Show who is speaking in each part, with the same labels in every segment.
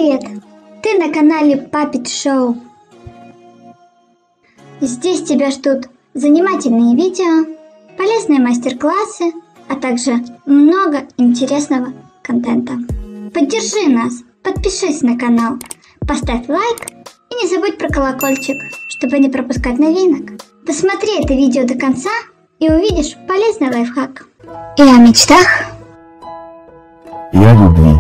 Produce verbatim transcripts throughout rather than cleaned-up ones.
Speaker 1: Привет! Ты на канале Puppet Show. Здесь тебя ждут занимательные видео, полезные мастер-классы, а также много интересного контента. Поддержи нас, подпишись на канал, поставь лайк и не забудь про колокольчик, чтобы не пропускать новинок. Досмотри это видео до конца и увидишь полезный лайфхак. И о мечтах,
Speaker 2: и о любви.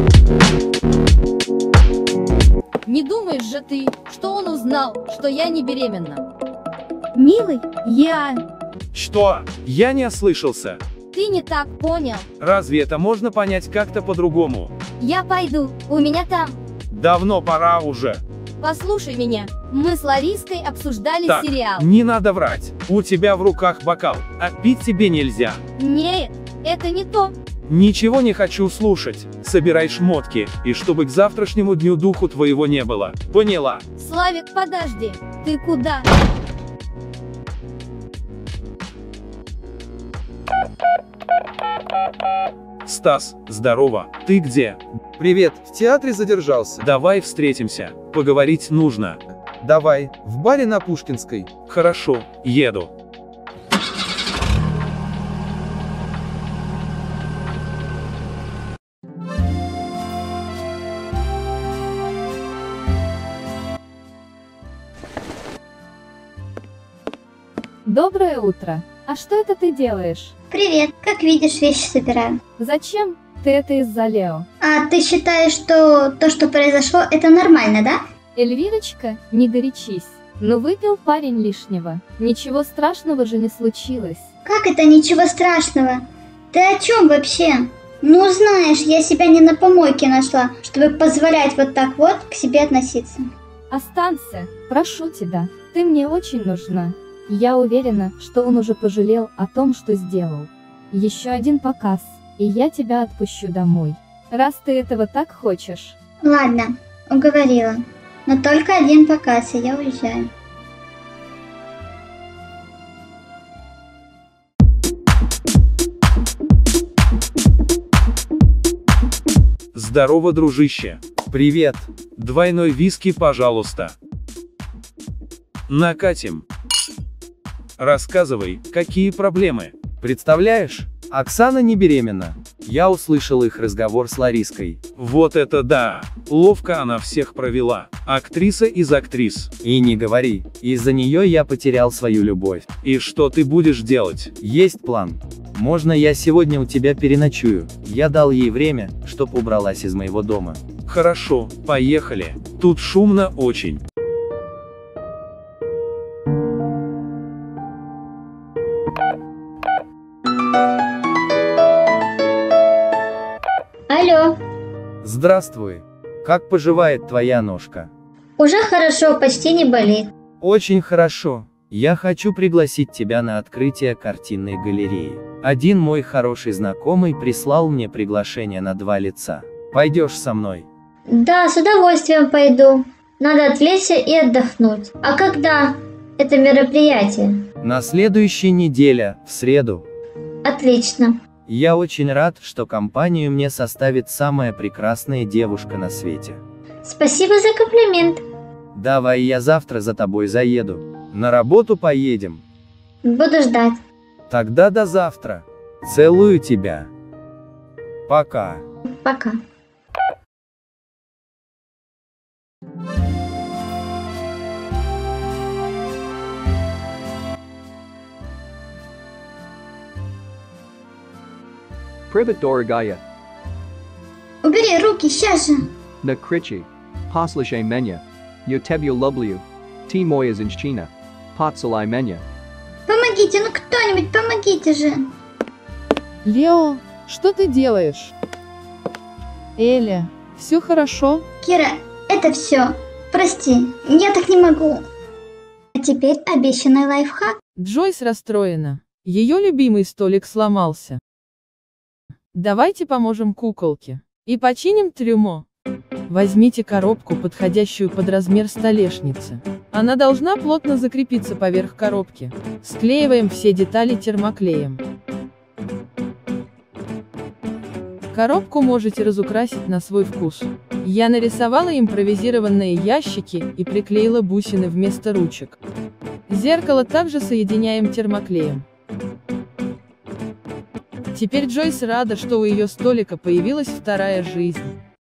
Speaker 3: Не думаешь же ты, что он узнал, что я не беременна?
Speaker 4: Милый, я...
Speaker 5: Что? Я не ослышался.
Speaker 3: Ты не так понял.
Speaker 5: Разве это можно понять как-то по-другому?
Speaker 3: Я пойду, у меня там...
Speaker 5: Давно пора уже.
Speaker 3: Послушай меня, мы с Лариской обсуждали
Speaker 5: Так,
Speaker 3: сериал.
Speaker 5: не надо врать. У тебя в руках бокал, а пить тебе нельзя.
Speaker 3: Нет, это не то.
Speaker 5: Ничего не хочу слушать. Собирай шмотки, и чтобы к завтрашнему дню духу твоего не было. Поняла?
Speaker 3: Славик, подожди. Ты куда?
Speaker 5: Стас, здорово. Ты где?
Speaker 6: Привет, в театре задержался.
Speaker 5: Давай встретимся. Поговорить нужно.
Speaker 6: Давай, в баре на Пушкинской.
Speaker 5: Хорошо, еду.
Speaker 4: Доброе утро. А что это ты делаешь?
Speaker 1: привет! Как видишь, вещи собираю.
Speaker 4: Зачем? Ты это из-за Лео.
Speaker 1: А ты считаешь, что то, что произошло, это нормально, да?
Speaker 4: Эльвирочка, не горячись. Но выпил парень лишнего. Ничего страшного же не случилось.
Speaker 1: Как это ничего страшного? Ты о чем вообще? Ну знаешь, я себя не на помойке нашла, чтобы позволять вот так вот к себе относиться.
Speaker 4: Останься, прошу тебя. Ты мне очень нужна. Я уверена, что он уже пожалел о том, что сделал. Еще один показ, и я тебя отпущу домой. Раз ты этого так хочешь.
Speaker 1: Ладно, уговорила. Но только один показ, и я уезжаю.
Speaker 5: Здорово, дружище.
Speaker 6: Привет.
Speaker 5: Двойной виски, пожалуйста. Накатим. Рассказывай, какие проблемы?
Speaker 6: Представляешь, Оксана не беременна. Я услышал их разговор с Лариской.
Speaker 5: Вот это да! Ловко она всех провела. Актриса из актрис.
Speaker 6: И не говори, из-за нее я потерял свою любовь.
Speaker 5: И что ты будешь делать?
Speaker 6: Есть план. Можно я сегодня у тебя переночую? Я дал ей время, чтоб убралась из моего дома.
Speaker 5: Хорошо, поехали. Тут шумно очень.
Speaker 1: Алло,
Speaker 6: Здравствуй. Как поживает твоя ножка?
Speaker 1: уже хорошо, почти не болит.
Speaker 6: Очень хорошо. Я хочу пригласить тебя на открытие картинной галереи. Один мой хороший знакомый прислал мне приглашение на два лица. Пойдешь со мной?
Speaker 1: Да, с удовольствием пойду. Надо отвлечься и отдохнуть. А когда это мероприятие?
Speaker 6: На следующей неделе, в среду.
Speaker 1: Отлично.
Speaker 6: Я очень рад, что компанию мне составит самая прекрасная девушка на свете.
Speaker 1: Спасибо за комплимент.
Speaker 6: Давай я завтра за тобой заеду. На работу поедем.
Speaker 1: Буду ждать.
Speaker 6: Тогда до завтра. Целую тебя. Пока.
Speaker 1: Пока.
Speaker 7: Привет, дорогая.
Speaker 1: Убери руки, сейчас же.
Speaker 7: Не кричи. Послушай меня. Я тебя люблю. Ты моя женщина. Поцелуй меня.
Speaker 1: Помогите, ну кто-нибудь, помогите же.
Speaker 8: Лео, что ты делаешь? Эля, все хорошо?
Speaker 1: Кира, это все. Прости, я так не могу. А теперь обещанный лайфхак.
Speaker 8: Джойс расстроена. Ее любимый столик сломался. Давайте поможем куколке. И починим трюмо. Возьмите коробку, подходящую под размер столешницы. Она должна плотно закрепиться поверх коробки. Склеиваем все детали термоклеем. Коробку можете разукрасить на свой вкус. Я нарисовала импровизированные ящики и приклеила бусины вместо ручек. Зеркало также соединяем термоклеем. Теперь Джойс рада, что у ее столика появилась вторая жизнь.